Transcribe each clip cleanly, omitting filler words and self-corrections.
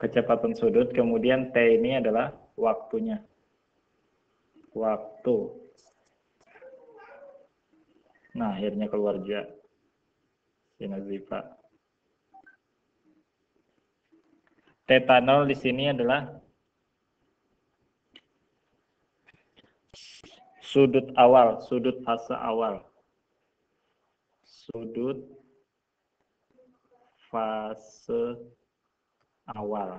kecepatan sudut, kemudian T ini adalah waktunya. Waktu. Nah, akhirnya keluar juga Sinazipa. Theta 0 di sini adalah sudut awal, sudut fase awal. Sudut fase awal.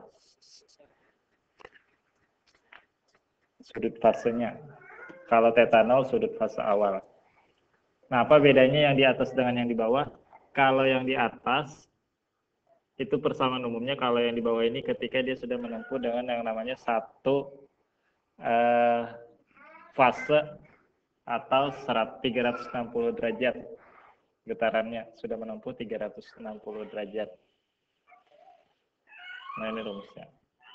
Sudut fasenya. Kalau theta 0 sudut fase awal. Nah, apa bedanya yang di atas dengan yang di bawah? Kalau yang di atas itu persamaan umumnya, kalau yang di bawah ini ketika dia sudah menempuh dengan yang namanya satu fase atau 360 derajat getarannya, sudah menempuh 360 derajat. Nah, ini rumusnya.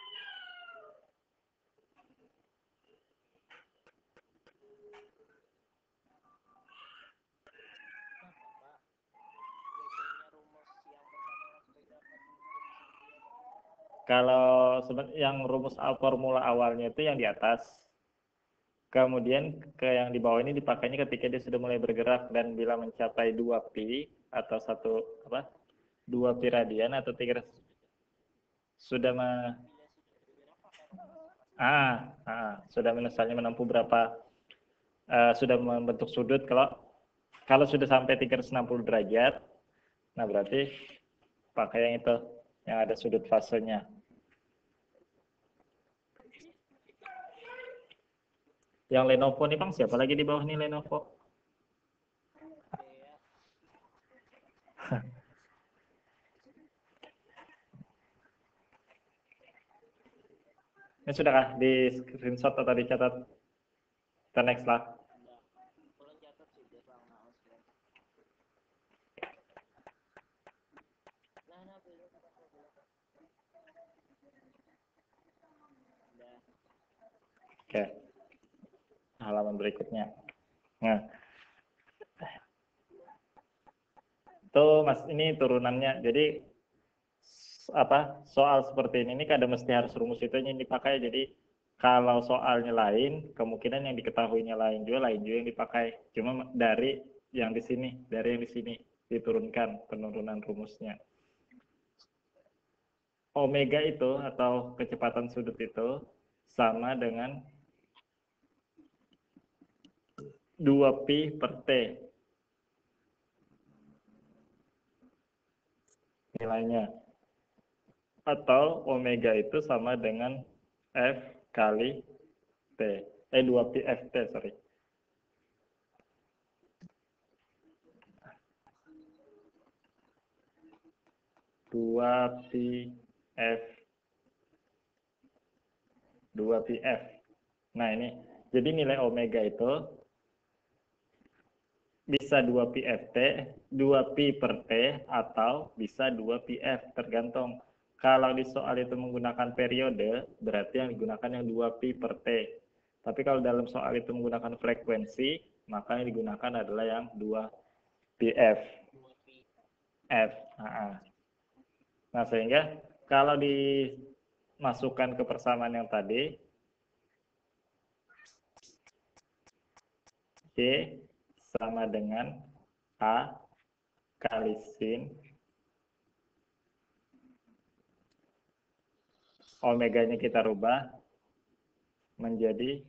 Kalau yang rumus formula awalnya itu yang di atas. Kemudian ke yang di bawah ini dipakainya ketika dia sudah mulai bergerak dan bila mencapai 2pi atau 2pi radian atau 3 sudah sudah misalnya menempuh berapa sudah membentuk sudut. Kalau sudah sampai 360 derajat, nah berarti pakai yang itu yang ada sudut fasenya. Yang Lenovo nih Bang, siapa lagi di bawah nih Lenovo? Ini sudahkah di screenshot atau dicatat? Kita next lah. Oke. Halaman berikutnya. Nah, itu Mas, ini turunannya. Jadi soal seperti ini kadang mesti harus rumus itu yang dipakai. Jadi kalau soalnya lain, kemungkinan yang diketahuinya lain juga yang dipakai. Cuma dari yang di sini diturunkan penurunan rumusnya. Omega itu atau kecepatan sudut itu sama dengan 2pi per T. Nilainya. Atau omega itu sama dengan F kali T. 2pi FT, sorry. Dua pi F. Nah ini, jadi nilai omega itu bisa 2pi FT, 2pi per T, atau bisa 2pi F, tergantung. Kalau di soal itu menggunakan periode, berarti yang digunakan yang 2pi per T. Tapi kalau dalam soal itu menggunakan frekuensi, maka yang digunakan adalah yang 2pi F. Nah, sehingga kalau dimasukkan ke persamaan yang tadi, C sama dengan A kali sin omeganya kita rubah menjadi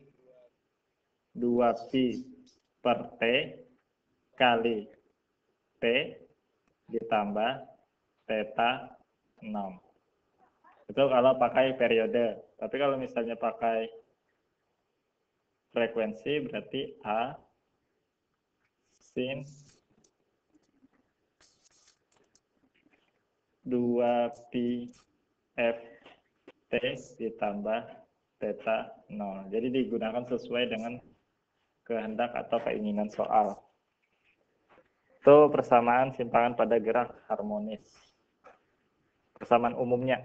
2pi per T kali T ditambah theta 6. Itu kalau pakai periode. Tapi kalau misalnya pakai frekuensi berarti A sin 2pi FT ditambah theta 0. Jadi digunakan sesuai dengan kehendak atau keinginan soal. Itu persamaan simpangan pada gerak harmonis. Persamaan umumnya.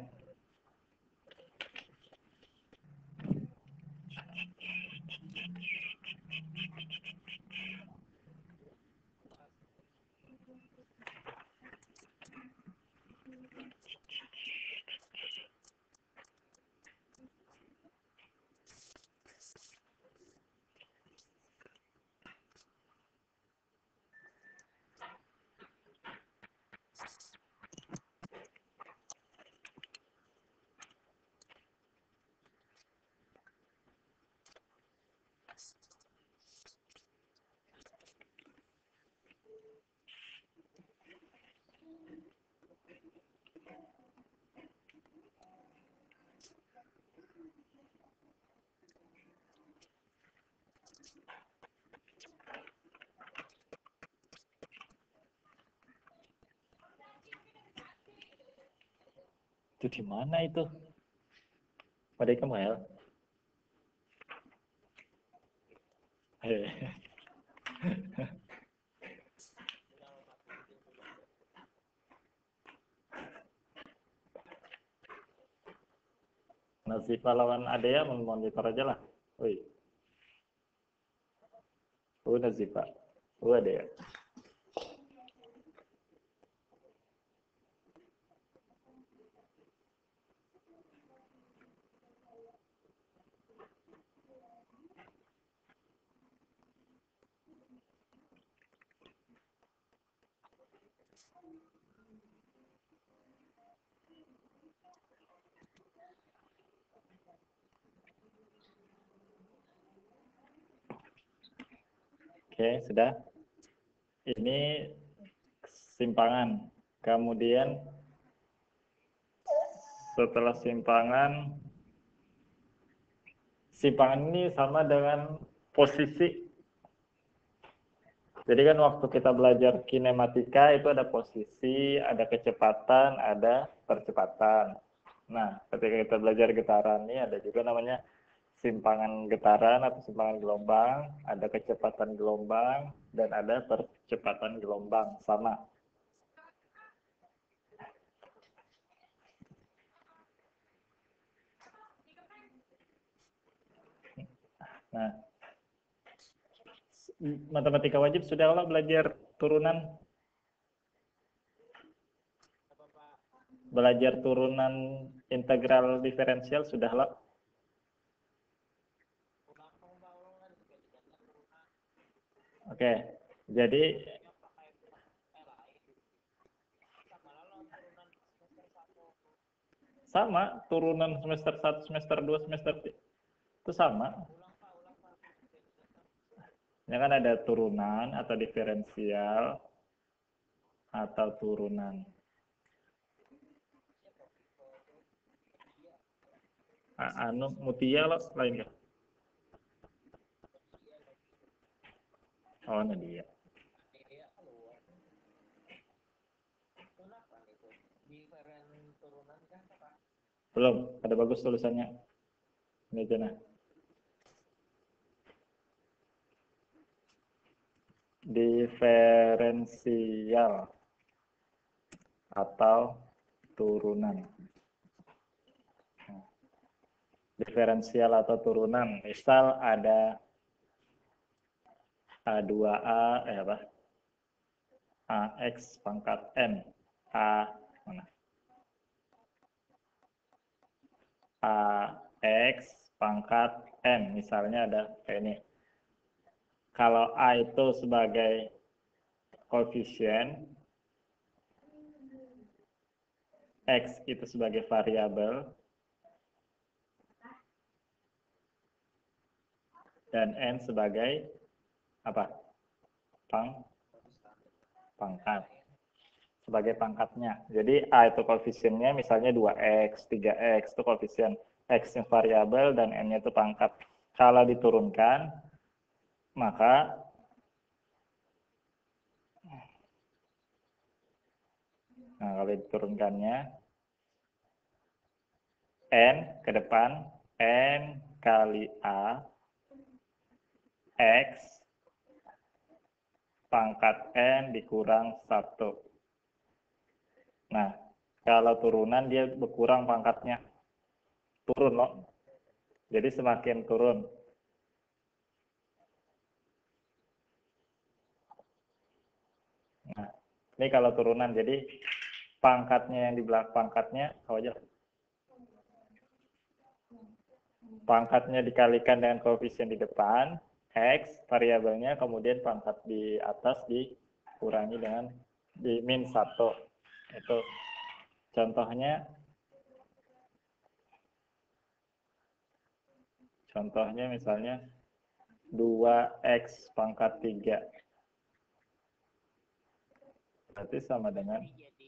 Itu di mana itu? Pada kamu ya? Nasi pahlawan Adea memonitor aja lah. Woi, nasi pak. Adea. Oke, sudah. Ini simpangan. Kemudian setelah simpangan ini sama dengan posisi. Jadi kan waktu kita belajar kinematika itu ada posisi, ada kecepatan, ada percepatan. Nah, ketika kita belajar getaran ini ada juga namanya simpangan getaran atau simpangan gelombang, ada kecepatan gelombang, dan ada percepatan gelombang, sama. Nah, matematika wajib sudah kalau belajar turunan? Belajar turunan integral diferensial sudah lah. Oke, jadi sama turunan semester 1, semester 2, semester 3 itu sama. Ya kan ada turunan atau diferensial atau turunan. Anu Mutia lo lain kan? Oh, Nadia. Belum, ada bagus tulisannya. Ini aja nah. Diferensial atau turunan. Diferensial atau turunan. Misal ada A2A, AX pangkat N. A mana? AX pangkat N. Misalnya ada kayak ini. Kalau A itu sebagai koefisien, X itu sebagai variabel, dan N sebagai apa? Pangkat. Sebagai pangkatnya. Jadi A itu koefisiennya misalnya 2X, 3X itu koefisien. X yang variabel dan N-nya itu pangkat. Kalau diturunkan, maka kalau diturunkannya N ke depan, N kali A, X pangkat N dikurang 1. Nah, kalau turunan dia berkurang pangkatnya. Turun loh. Jadi semakin turun. Nah, ini kalau turunan. Jadi pangkatnya yang di belakang pangkatnya, apa aja? Pangkatnya dikalikan dengan koefisien di depan, X, variabelnya, kemudian pangkat di atas dikurangi dengan di min 1. Itu contohnya misalnya 2X pangkat 3. Berarti sama dengan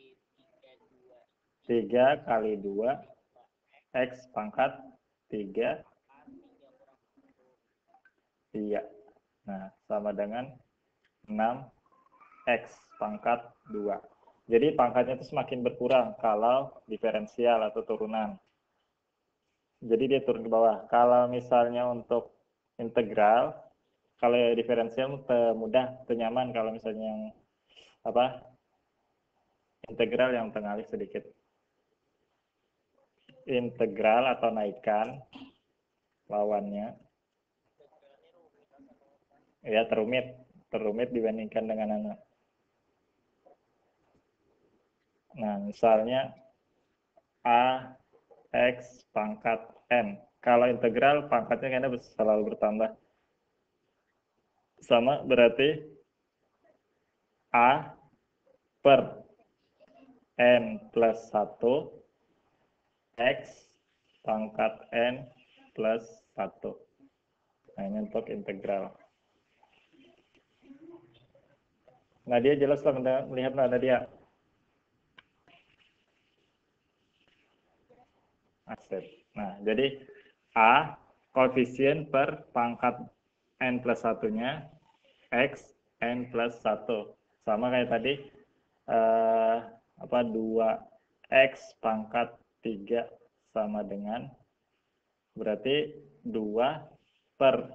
3 kali 2 X pangkat 3. Iya. Nah, sama dengan 6X pangkat 2. Jadi pangkatnya itu semakin berkurang kalau diferensial atau turunan. Jadi dia turun ke bawah. Kalau misalnya untuk integral, kalau diferensial mudah, nyaman. Kalau misalnya yang apa integral yang tengah sedikit. Integral atau naikkan lawannya, ya terumit dibandingkan dengan anak. Nah, misalnya A X pangkat N. Kalau integral pangkatnya kayaknya selalu bertambah. Sama berarti A per N plus 1 X pangkat N plus 1. Nah, ini untuk integral. Nah, dia jelas lah melihat ada dia. Aset. Nah, jadi A koefisien per pangkat N plus 1-nya X N plus 1. Sama kayak tadi, 2X pangkat 3 sama dengan, berarti 2 per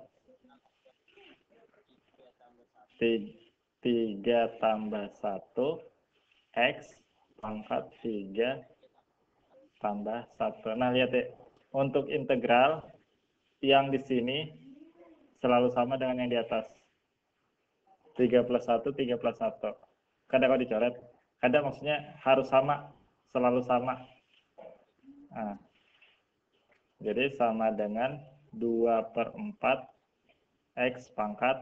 3 tambah 1 X pangkat 3 tambah 1. Nah, lihat ya. Untuk integral, yang di sini selalu sama dengan yang di atas. 3 plus 1, 3 plus 1. Kadang kalau dicoret, kadang maksudnya harus sama, selalu sama. Nah, jadi sama dengan 2 per 4 X pangkat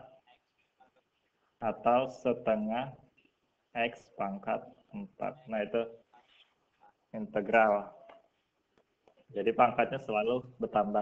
atau setengah X pangkat 4. Nah, itu integral. Jadi pangkatnya selalu bertambah.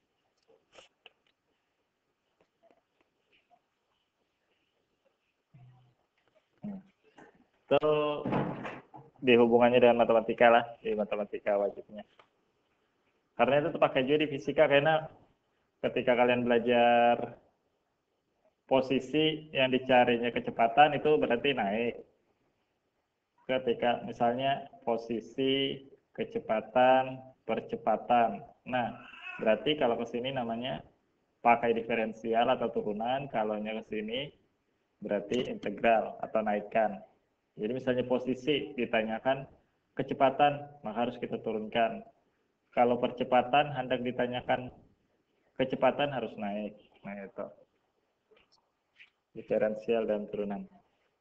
Itu dihubungannya dengan matematika lah, di matematika wajibnya. Karena itu terpakai juga di fisika, karena ketika kalian belajar posisi yang dicarinya kecepatan itu berarti naik. Ketika misalnya posisi, kecepatan, percepatan. Nah, berarti kalau ke sini namanya pakai diferensial atau turunan, kalau ke sini berarti integral atau naikkan. Jadi misalnya posisi ditanyakan kecepatan, maka harus kita turunkan. Kalau percepatan hendak ditanyakan kecepatan harus naik. Nah, itu diferensial dan turunan.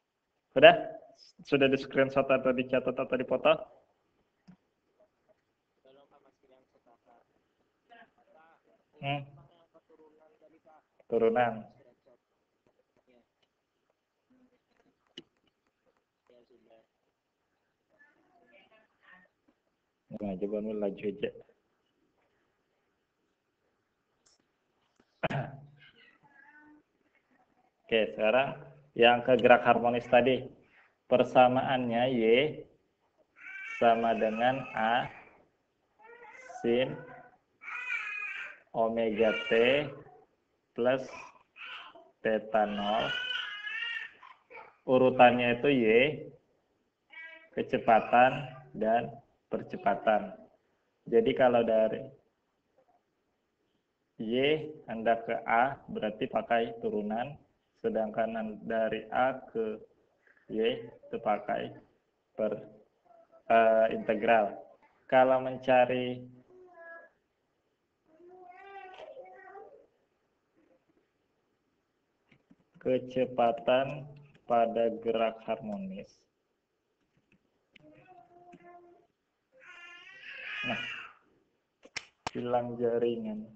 Sudah di screenshot atau dicatat atau dipoto? Turunan. Nah, coba laju aja. Oke, sekarang yang ke gerak harmonis tadi. Persamaannya Y sama dengan A sin omega T plus theta 0. Urutannya itu Y, kecepatan, dan percepatan. Jadi kalau dari Y hendak ke A berarti pakai turunan, sedangkan dari A ke Y itu pakai integral. Kalau mencari kecepatan pada gerak harmonis, nah, hilang jaringan.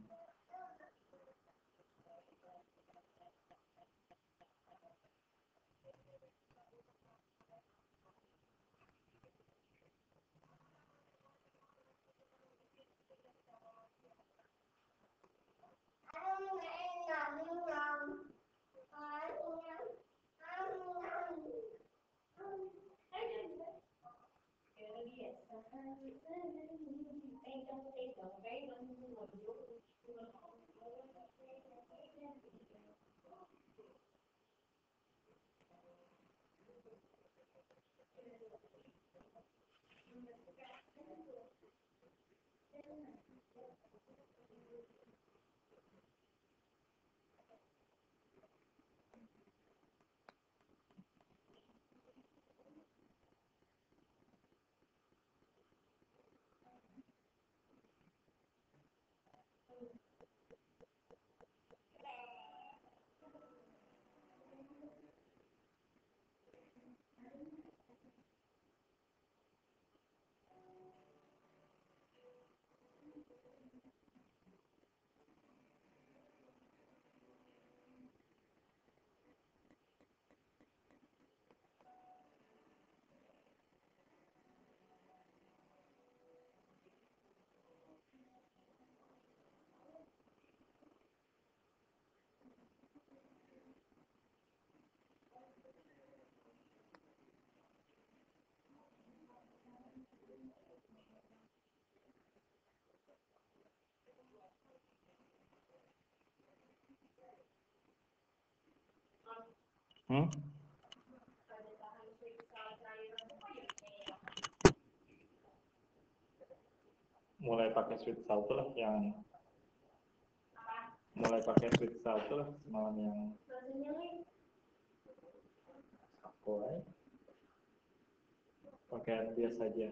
Hmm? Mulai pakai sweet salt lah yang semalam yang aku pakai air biasa aja.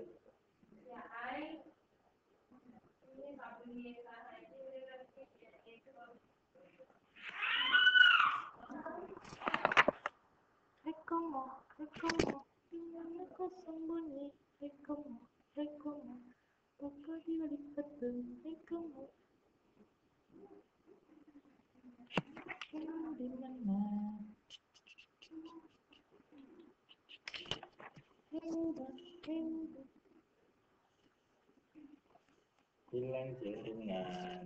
Rekomo, dimana kau sembunyi? Rekomo, apa di balik batu? Rekomo, kamu di mana? Hilang jaringan.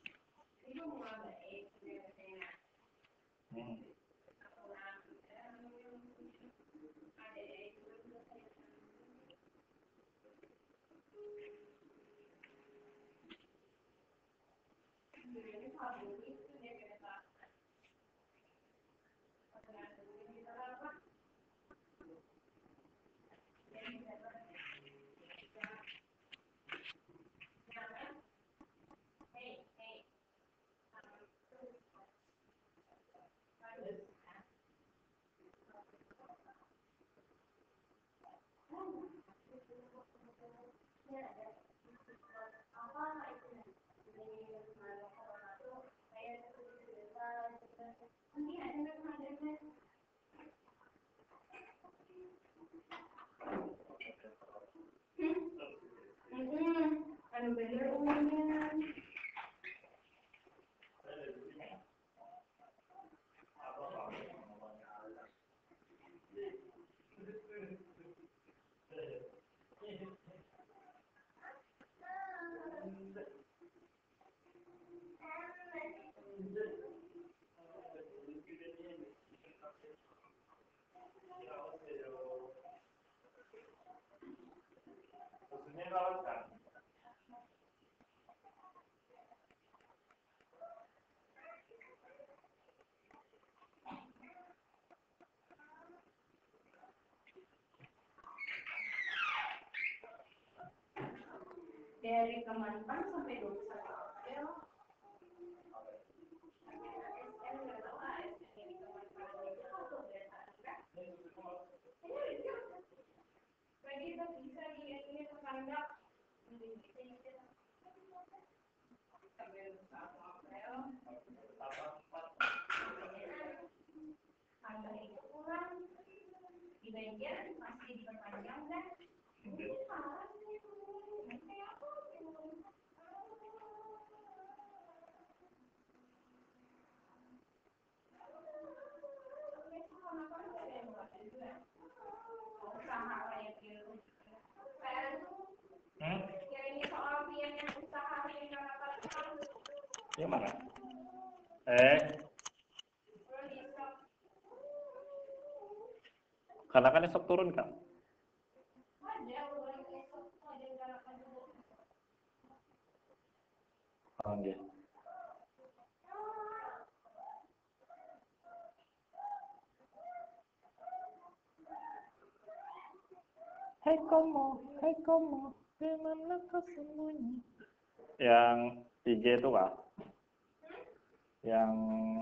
Dari Kemenpan sampai 21 April. Bisa ini tetangga. Tambah itu pulang. Di bagian masih diperpanjang dan Yang mana? Karena kan esok turun kan? Oh, iya. Hai komo, di mana kau sembunyi? Yang IG itu kah? Yang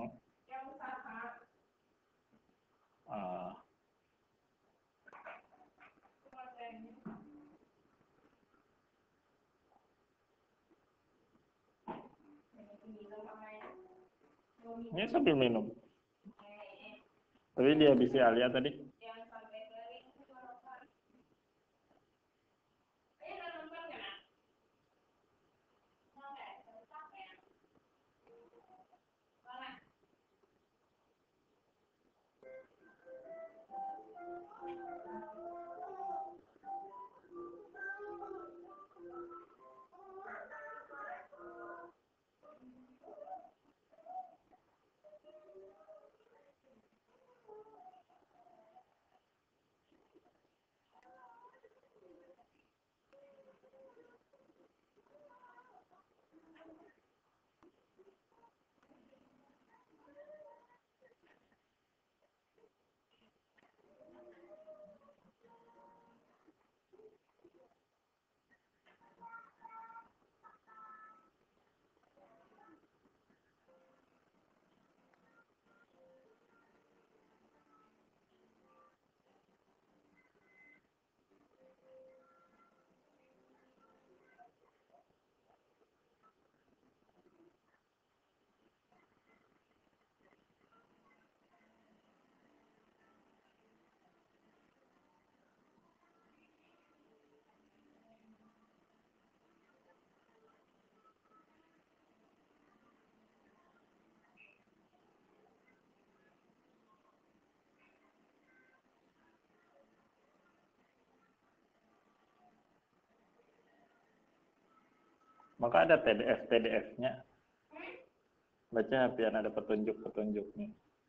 ini sambil minum. Tapi dia habisi Alia tadi. Maka ada PDF-nya. Baca biar ada petunjuk-petunjuknya.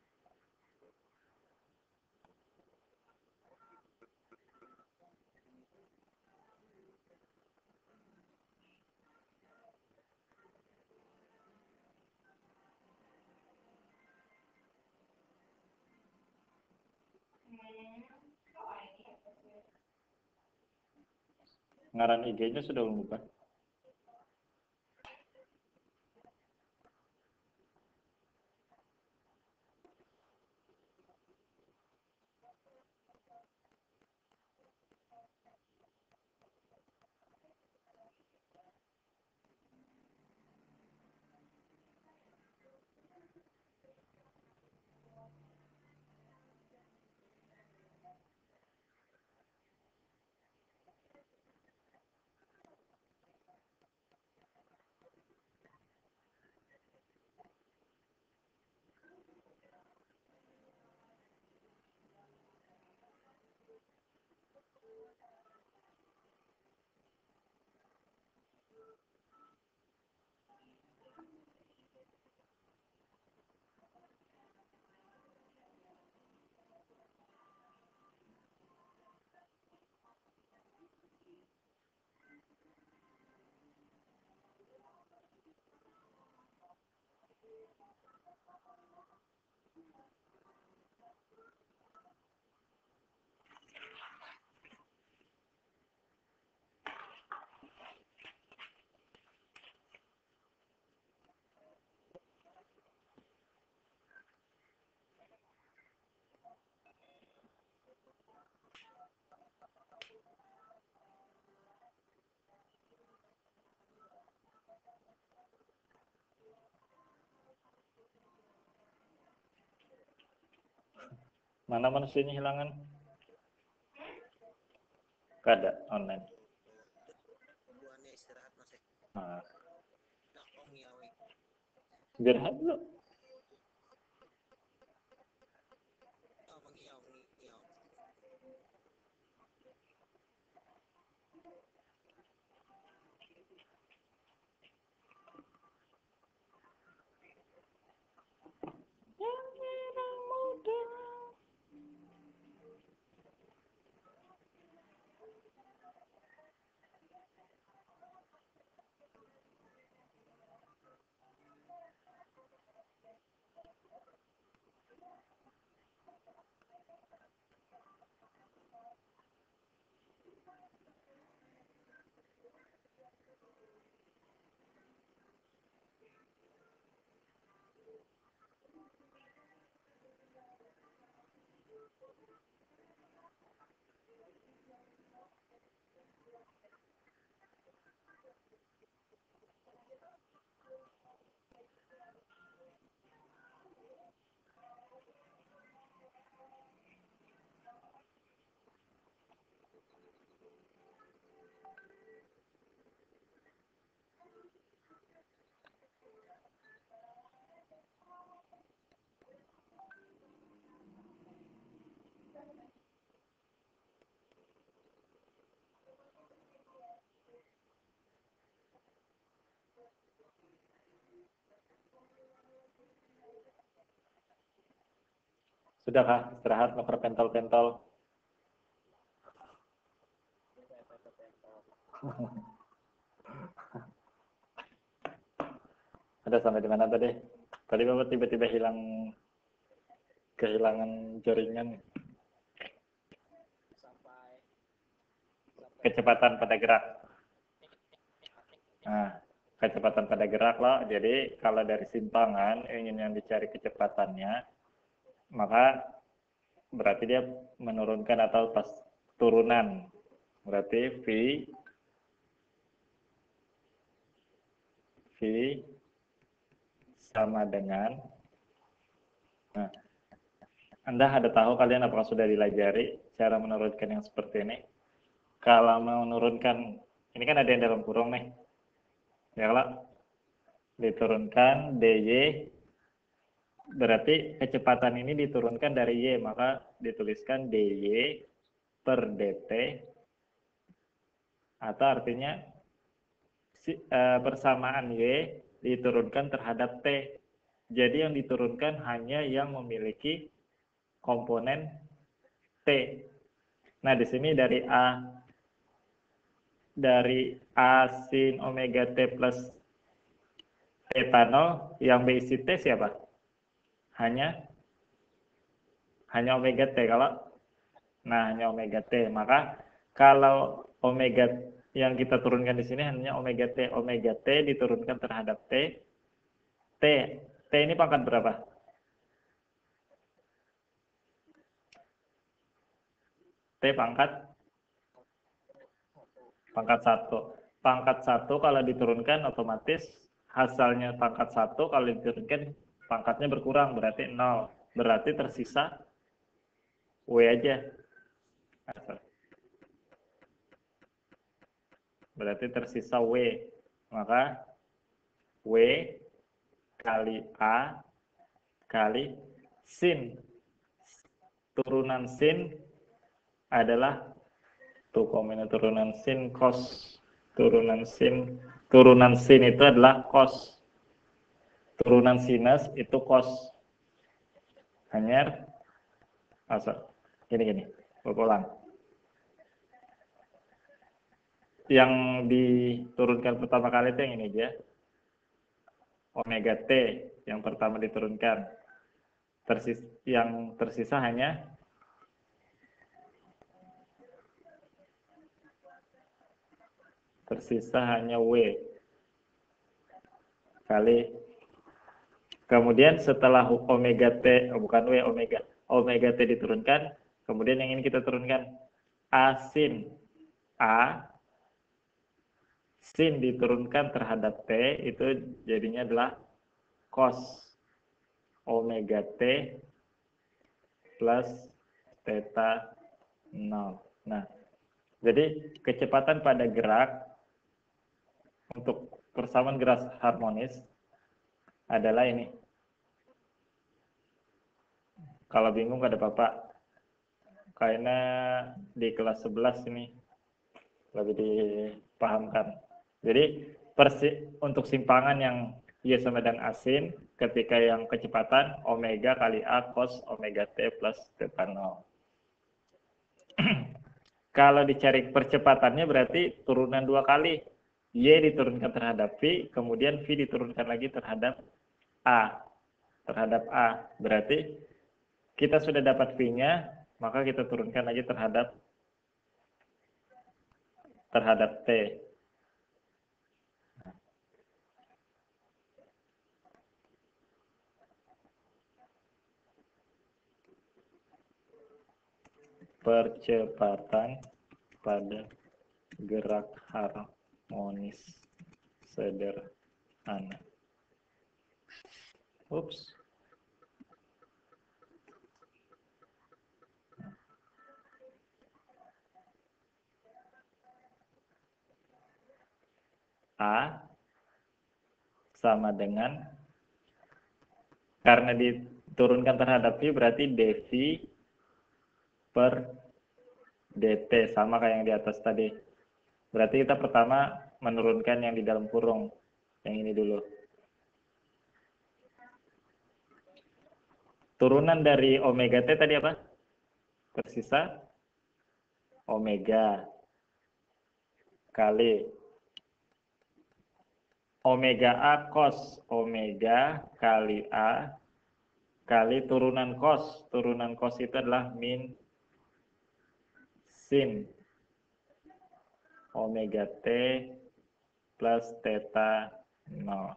Ngaran IG-nya sudah berubah. Mana manusianya hilangan? Kada online. Nah. Biar dulu. Sudahkah istirahat nuker pentol-pentol? Ada sampai di mana tadi? Tadi Bapak tiba-tiba kehilangan jaringan. Kecepatan pada gerak. Nah, kecepatan pada gerak lah. Jadi kalau dari simpangan ingin yang dicari kecepatannya, maka berarti dia menurunkan atau pas turunan. Berarti V sama dengan, nah, Anda ada tahu kalian apakah sudah dilajari cara menurunkan yang seperti ini? Kalau menurunkan, ini kan ada yang dalam kurung nih. Ya kalau diturunkan DY, berarti kecepatan ini diturunkan dari Y, maka dituliskan DY per DT, atau artinya persamaan Y diturunkan terhadap T. Jadi yang diturunkan hanya yang memiliki komponen T. Nah, di sini dari A sin omega T plus theta 0, yang berisi T siapa? Hanya omega T. Hanya omega T. Maka kalau omega yang kita turunkan di sini hanya omega T. Omega T diturunkan terhadap T. T ini pangkat berapa? T pangkat 1. Pangkat 1 kalau diturunkan otomatis hasilnya pangkat 1, kalau diturunkan pangkatnya berkurang, berarti 0. Berarti tersisa W aja. Berarti tersisa W. Maka W kali A kali sin. Turunan sin adalah turunan sin cos. Turunan sin itu adalah cos. Turunan sinus itu cos. Hanya gini. Ulang. Yang diturunkan pertama kali itu yang ini aja. Omega T yang pertama diturunkan. Yang tersisa hanya W kali. Kemudian setelah omega T, bukan W, omega T diturunkan, kemudian yang ini kita turunkan A sin. A sin diturunkan terhadap T, itu jadinya adalah cos omega T plus theta 0. Nah, jadi kecepatan pada gerak untuk persamaan gerak harmonis adalah ini. Kalau bingung ada Bapak. Kayaknya di kelas 11 ini lebih dipahamkan. Jadi untuk simpangan yang Y sama dengan asin, ketika yang kecepatan omega kali A cos omega T plus theta 0. Kalau dicari percepatannya berarti turunan 2 kali. Y diturunkan terhadap V, kemudian V diturunkan lagi terhadap A. Berarti kita sudah dapat V-nya, maka kita turunkan lagi terhadap T. Percepatan pada gerak harmonis sederhana. Ups. A sama dengan, karena diturunkan terhadap V berarti dV per dt, sama kayak yang di atas tadi. Berarti kita pertama menurunkan yang di dalam kurung, yang ini dulu. Turunan dari omega T tadi apa? Tersisa omega kali omega A cos omega kali A kali turunan cos. Turunan cos itu adalah min sin omega T plus theta 0.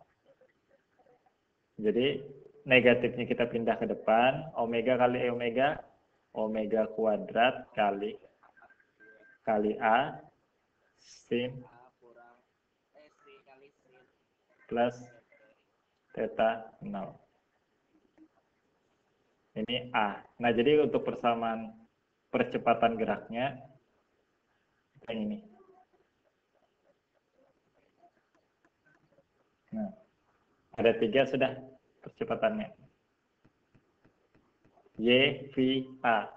Jadi negatifnya kita pindah ke depan, omega kali omega kuadrat kali A sin plus theta 0. Ini A. Nah, jadi untuk persamaan percepatan geraknya yang ini. Nah, ada 3 sudah percepatannya. Y, V, A.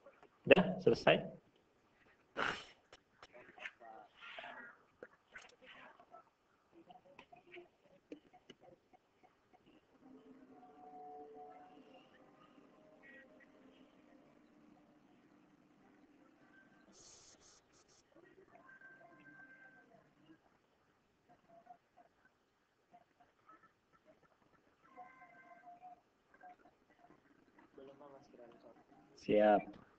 Udah selesai? Siap.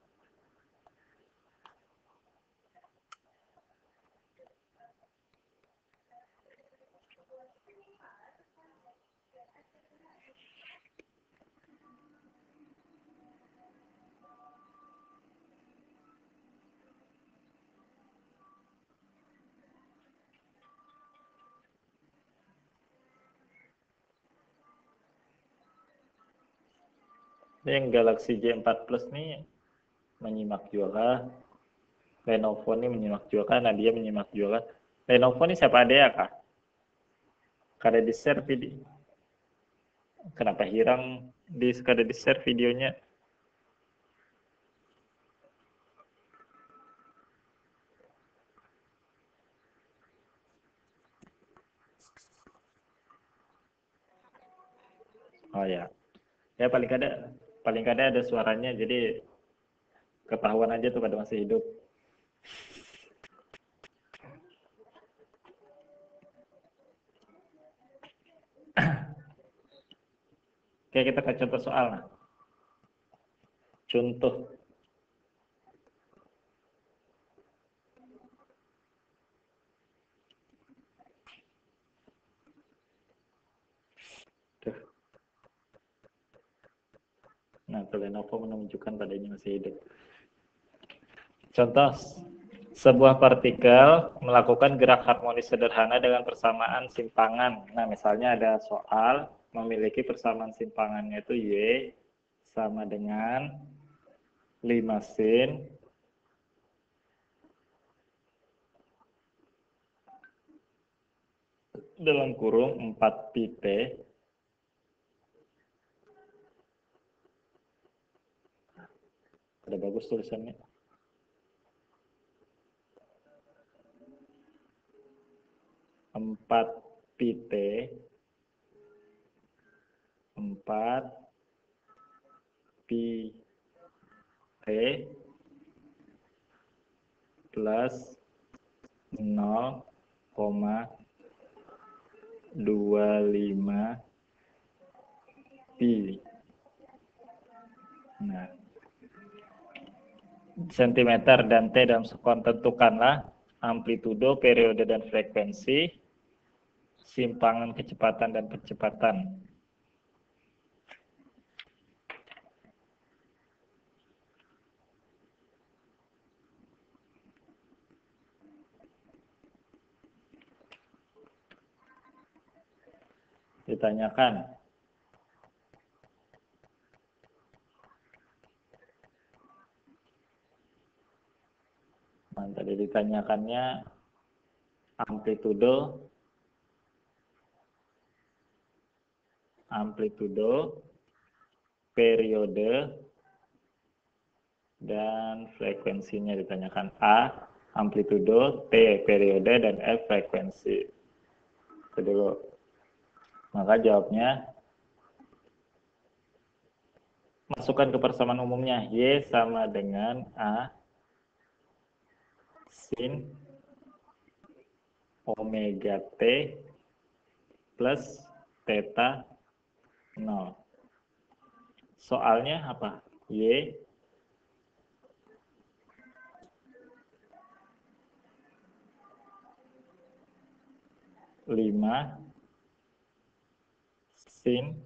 Yang Galaxy J4 Plus nih menyimak juga. Lenovo ini menyimak juga, Nadia menyimak juga. Lenovo ini siapa ada ya kak? Kada di share video. Kenapa hirang kada di share videonya? Oh ya, ya paling kada ada suaranya, jadi ketahuan aja tuh kada masih hidup. Oke, kita ke contoh soal. Nah. Contoh. Tuh. Nah, Lenovo menunjukkan padanya masih hidup. Contoh, sebuah partikel melakukan gerak harmonis sederhana dengan persamaan simpangan. Nah, misalnya ada soal memiliki persamaan simpangannya itu Y sama dengan 5 sin dalam kurung 4 pi T. Ada bagus tulisannya. 4 pi T 4 pi T plus 0,25 pi. Nah, sentimeter dan T dalam sekon, tentukanlah amplitudo, periode, dan frekuensi, simpangan kecepatan dan percepatan. Ditanyakan, tadi ditanyakannya amplitudo, periode, dan frekuensinya. Ditanyakan A, amplitudo, T, periode, dan F, frekuensi. Itu dulu. Maka jawabnya, masukkan ke persamaan umumnya. Y sama dengan A sin omega T plus theta 0. Soalnya apa? Y 5 sin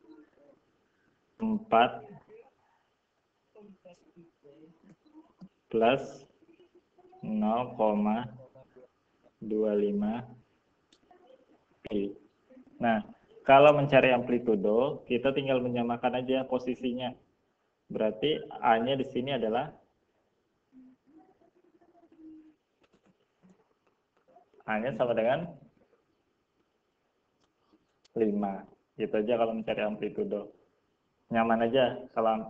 4 plus 0,25 pi. Nah, kalau mencari amplitudo, kita tinggal menyamakan aja posisinya. Berarti A-nya di sini adalah A-nya sama dengan 5. Gitu aja kalau mencari amplitudo. Nyaman aja kalau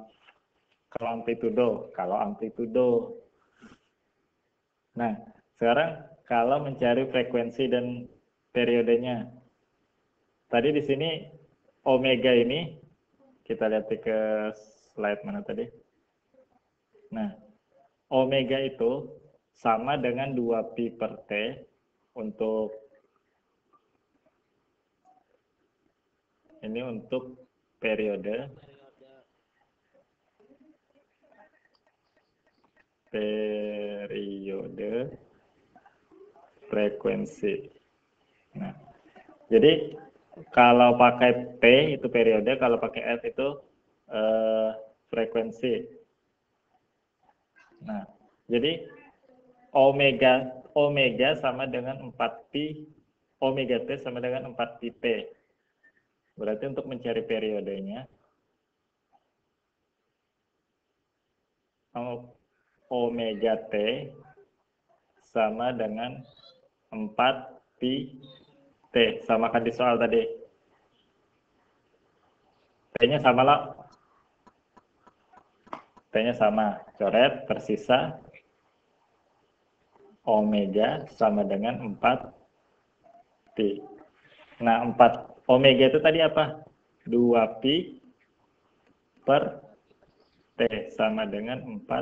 amplitudo. Nah, sekarang kalau mencari frekuensi dan periodenya. Tadi di sini omega ini, kita lihat ke slide mana tadi. Nah, omega itu sama dengan 2 pi per T untuk ini untuk periode. periode frekuensi. Nah, jadi kalau pakai P itu periode, kalau pakai F itu frekuensi. Nah, jadi omega sama dengan 4pi, omega T sama dengan 4pi P. Berarti untuk mencari periodenya, omega T sama dengan 4pi T. Samakan di soal tadi. T-nya sama lah. T-nya sama. Coret, tersisa omega sama dengan 4pi. Nah, 4 omega itu tadi apa? 2pi per T sama dengan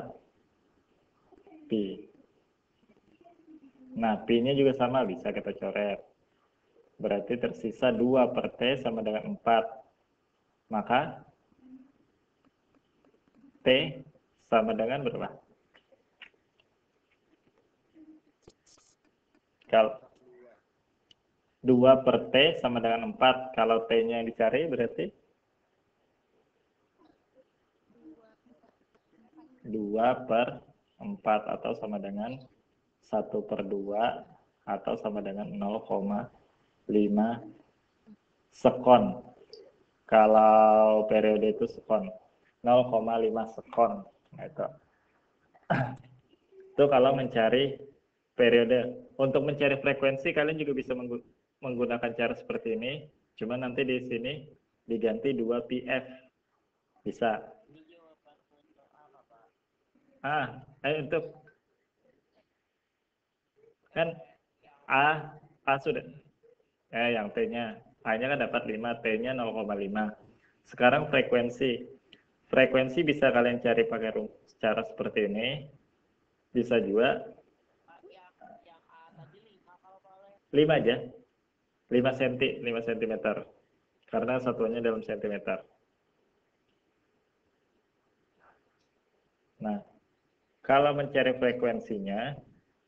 4pi. Nah, pi-nya juga sama, bisa kita coret. Berarti tersisa 2 per T sama dengan 4. Maka T sama dengan berapa? Kalau 2 per T sama dengan 4. Kalau T-nya yang dicari berarti 2 per 4 atau sama dengan 1 per 2 atau sama dengan 0,5 sekon. Kalau periode itu sekon. 0,5 sekon. Nah, itu. Itu kalau mencari periode. Untuk mencari frekuensi kalian juga bisa menggunakan cara seperti ini. Cuma nanti di sini diganti 2pf. Bisa. Untuk kan A sudah. Yang T-nya. A-nya kan dapat 5, T-nya 0,5. Sekarang frekuensi. Frekuensi bisa kalian cari pakai cara seperti ini. Bisa juga 5 aja. 5 cm, 5 cm. Karena satuannya dalam sentimeter. Nah, kalau mencari frekuensinya,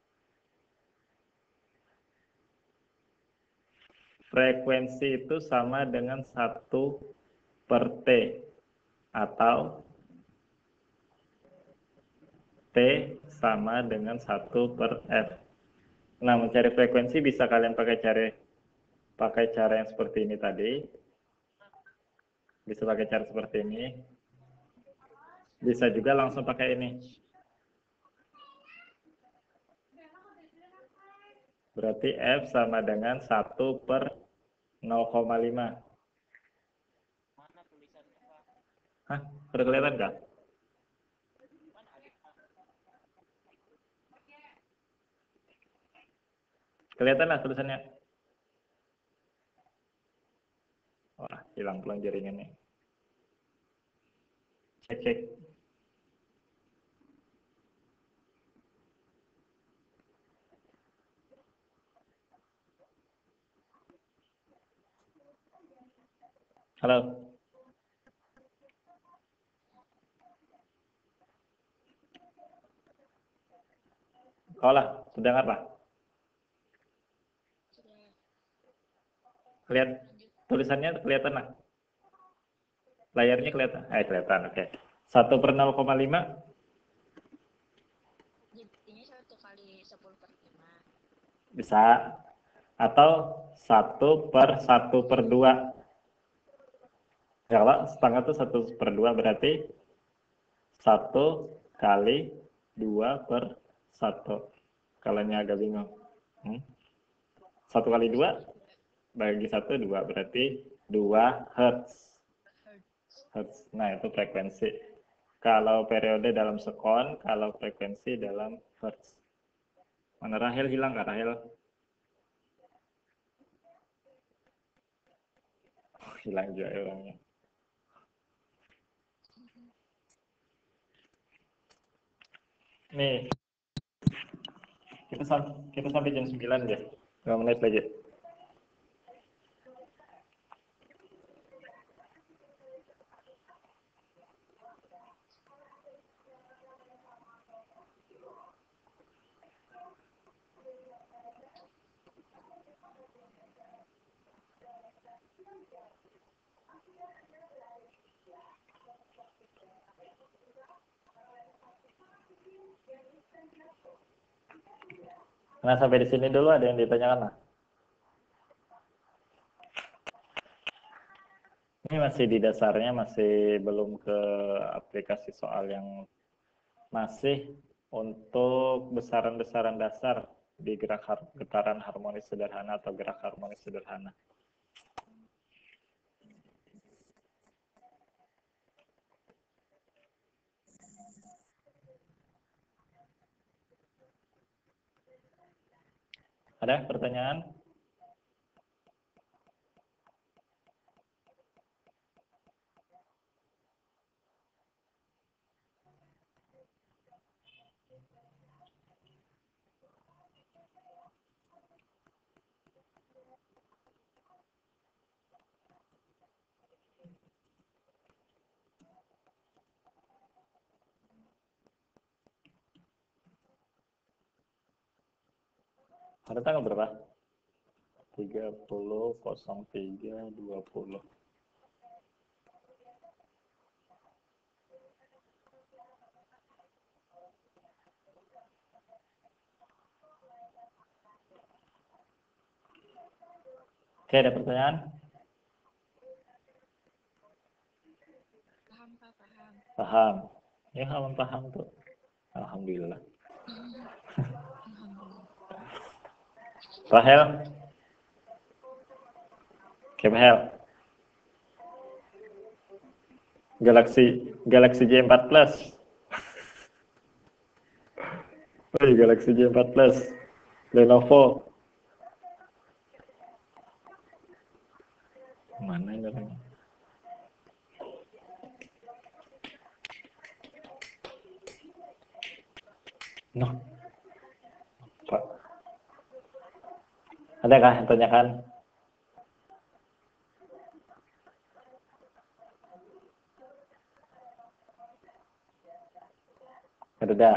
frekuensi itu sama dengan 1 per T atau T sama dengan 1 per F. Nah, mencari frekuensi bisa kalian pakai cara yang seperti ini tadi. Bisa pakai cara seperti ini. Bisa juga langsung pakai ini. Berarti F sama dengan 1 per 0,5. Hah? Udah kelihatan nggak? Kelihatan lah tulisannya. Wah, hilang pelan jaringannya. Cek. Halo. Kau lah, sedang apa? Lihat tulisannya kelihatan lah. Layarnya kelihatan. Kelihatan, oke. 1 per 0,5. Jadinya 1 kali 10 per 5. Bisa. Atau 1 per 1 per 2. Ya, kalau setengah itu 1 per 2 berarti 1 kali 2 per 1. Kalau ini agak bingung. 1 kali 2 bagi 1, 2. Berarti 2 Hertz. Nah, itu frekuensi. Kalau periode dalam sekon, kalau frekuensi dalam Hertz. Mana Rahel hilang nggak Rahel? Hilang juga orangnya. Nih, kita sampai jam 9 ya. 2 menit lagi. Nah, sampai di sini dulu ada yang ditanyakan lah. Ini masih di dasarnya, masih belum ke aplikasi soal yang masih untuk besaran-besaran dasar di getaran harmonis sederhana atau gerak harmonis sederhana. Ada pertanyaan? Ada tanggal berapa? 30.03.20. Oke, ada pertanyaan? Paham, Pak, paham. Paham. Ya, paham tuh. Alhamdulillah. Alhamdulillah. Rahel? Oke, Rahel. Galaxy J4 Plus. Oh, Galaxy J4 Plus. Lenovo. Mana ini orangnya? No. Pak. Adakah yang tanyakan? Ada.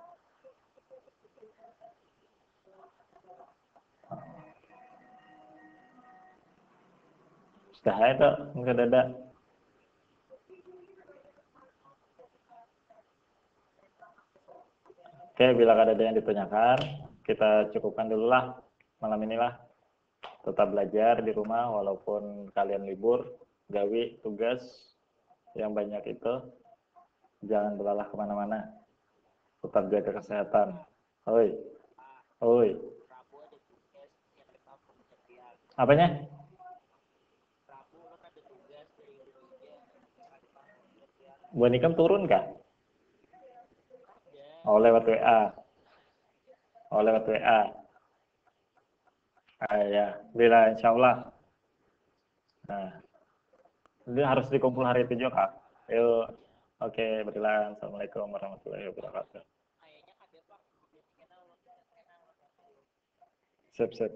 Sudah itu, enggak ada. Oke, bila ada yang ditanyakan, kita cukupkan dulu lah malam inilah. Tetap belajar di rumah walaupun kalian libur, gawi, tugas yang banyak itu. Jangan belalah kemana-mana. Tetap jaga kesehatan. Oi, oi. Apanya? Bu Nikam turun kah? Oh, lewat WA. Oh, lewat WA. Ya, bila insya Allah. Nah, ini harus dikumpul hari itu juga, Kak. Yuk, oke, berilah. Assalamualaikum warahmatullahi wabarakatuh. Sip, sip.